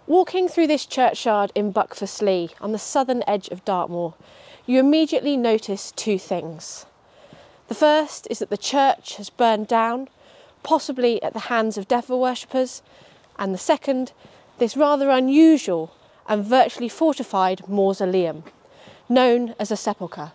Walking through this churchyard in Buckfastleigh on the southern edge of Dartmoor, you immediately notice two things. The first is that the church has burned down, possibly at the hands of devil worshippers, and the second, this rather unusual and virtually fortified mausoleum, known as a sepulchre.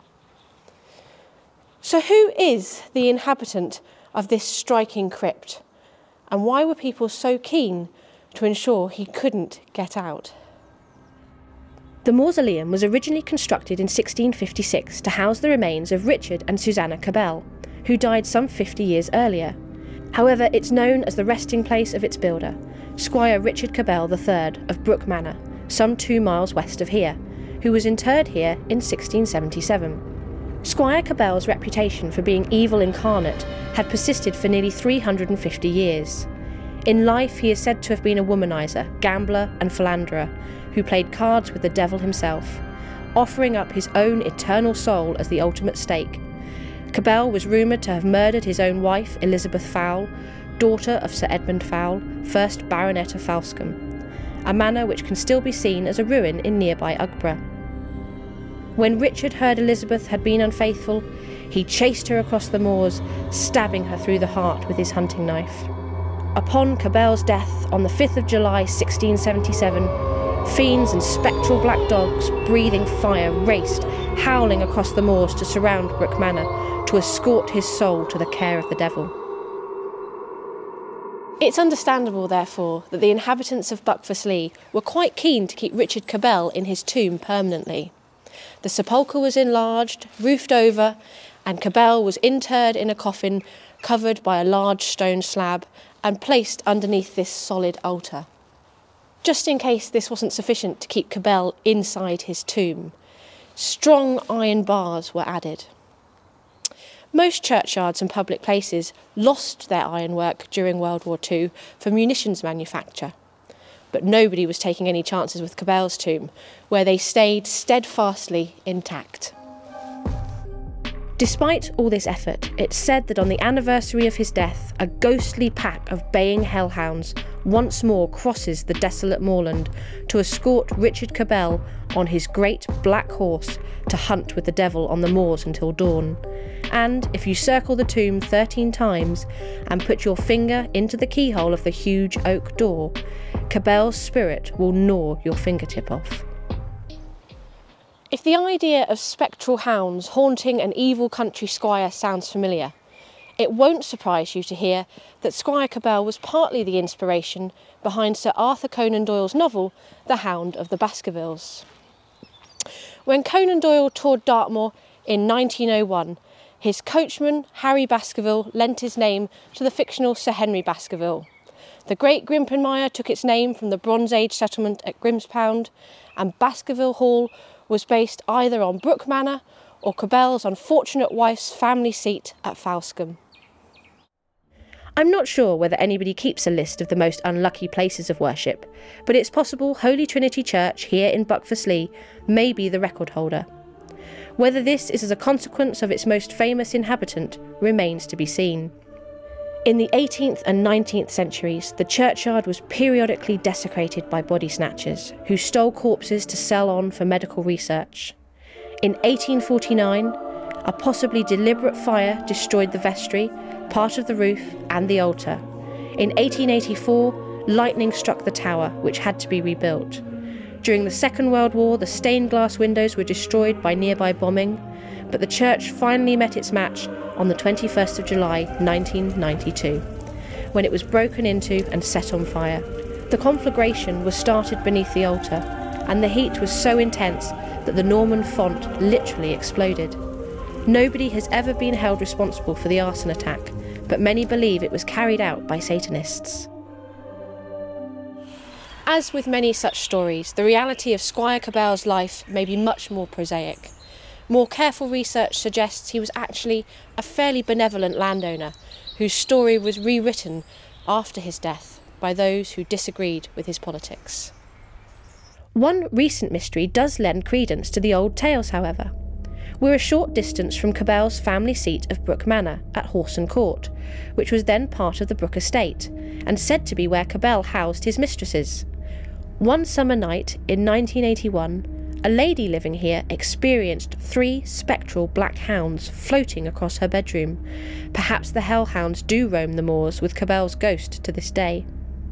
So who is the inhabitant of this striking crypt, and why were people so keen to ensure he couldn't get out? The mausoleum was originally constructed in 1656 to house the remains of Richard and Susanna Cabell, who died some 50 years earlier. However, it's known as the resting place of its builder, Squire Richard Cabell III of Brook Manor, some 2 miles west of here, who was interred here in 1677. Squire Cabell's reputation for being evil incarnate had persisted for nearly 350 years. In life, he is said to have been a womanizer, gambler and philanderer, who played cards with the devil himself, offering up his own eternal soul as the ultimate stake. Cabell was rumoured to have murdered his own wife, Elizabeth Fowle, daughter of Sir Edmund Fowle, 1st Baronet of Falscombe, a manor which can still be seen as a ruin in nearby Ugborough. When Richard heard Elizabeth had been unfaithful, he chased her across the moors, stabbing her through the heart with his hunting knife. Upon Cabell's death on the 5th of July 1677, fiends and spectral black dogs, breathing fire, raced, howling across the moors to surround Brook Manor, to escort his soul to the care of the devil. It's understandable, therefore, that the inhabitants of Buckfastleigh were quite keen to keep Richard Cabell in his tomb permanently. The sepulchre was enlarged, roofed over, and Cabell was interred in a coffin covered by a large stone slab and placed underneath this solid altar. Just in case this wasn't sufficient to keep Cabell inside his tomb, strong iron bars were added. Most churchyards and public places lost their ironwork during World War II for munitions manufacture, but nobody was taking any chances with Cabell's tomb, where they stayed steadfastly intact. Despite all this effort, it's said that on the anniversary of his death, a ghostly pack of baying hellhounds once more crosses the desolate moorland to escort Richard Cabell on his great black horse to hunt with the devil on the moors until dawn. And if you circle the tomb 13 times and put your finger into the keyhole of the huge oak door, Cabell's spirit will gnaw your fingertip off. If the idea of spectral hounds haunting an evil country squire sounds familiar, it won't surprise you to hear that Squire Cabell was partly the inspiration behind Sir Arthur Conan-Doyle's novel, The Hound of the Baskervilles. When Conan-Doyle toured Dartmoor in 1901, his coachman, Harry Baskerville, lent his name to the fictional Sir Henry Baskerville. The Great Grimpenmire took its name from the Bronze Age settlement at Grimspound, and Baskerville Hall was based either on Brook Manor or Cabell's unfortunate wife's family seat at Falscombe. I'm not sure whether anybody keeps a list of the most unlucky places of worship, but it's possible Holy Trinity Church here in Buckfastleigh may be the record holder. Whether this is as a consequence of its most famous inhabitant remains to be seen. In the 18th and 19th centuries, the churchyard was periodically desecrated by body snatchers, who stole corpses to sell on for medical research. In 1849, a possibly deliberate fire destroyed the vestry, part of the roof and the altar. In 1884, lightning struck the tower, which had to be rebuilt. During the Second World War, the stained glass windows were destroyed by nearby bombing, but the church finally met its match on the 21st of July 1992, when it was broken into and set on fire. The conflagration was started beneath the altar, and the heat was so intense that the Norman font literally exploded. Nobody has ever been held responsible for the arson attack, but many believe it was carried out by Satanists. As with many such stories, the reality of Squire Cabell's life may be much more prosaic. More careful research suggests he was actually a fairly benevolent landowner whose story was rewritten after his death by those who disagreed with his politics. One recent mystery does lend credence to the old tales, however. We're a short distance from Cabell's family seat of Brook Manor at Horson Court, which was then part of the Brook estate, and said to be where Cabell housed his mistresses. One summer night in 1981, a lady living here experienced 3 spectral black hounds floating across her bedroom. Perhaps the hellhounds do roam the moors with Cabell's ghost to this day.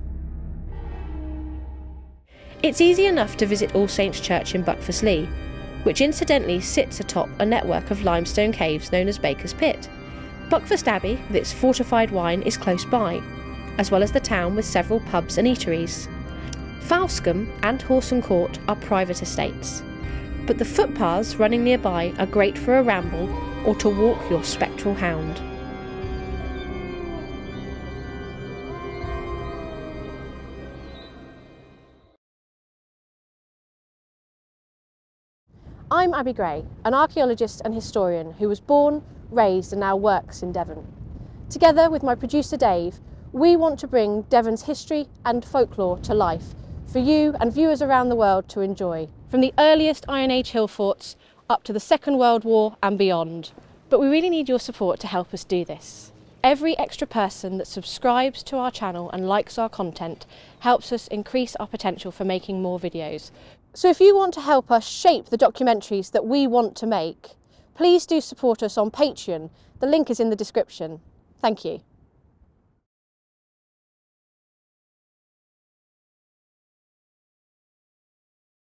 It's easy enough to visit All Saints Church in Buckfastleigh, which incidentally sits atop a network of limestone caves known as Baker's Pit. Buckfast Abbey, with its fortified wine, is close by, as well as the town with several pubs and eateries. Falscombe and Horsam Court are private estates, but the footpaths running nearby are great for a ramble or to walk your spectral hound. I'm Abby Gray, an archaeologist and historian who was born, raised and now works in Devon. Together with my producer Dave, we want to bring Devon's history and folklore to life for you and viewers around the world to enjoy, from the earliest Iron Age hill forts up to the Second World War and beyond. But we really need your support to help us do this. Every extra person that subscribes to our channel and likes our content helps us increase our potential for making more videos. So if you want to help us shape the documentaries that we want to make, please do support us on Patreon. The link is in the description. Thank you.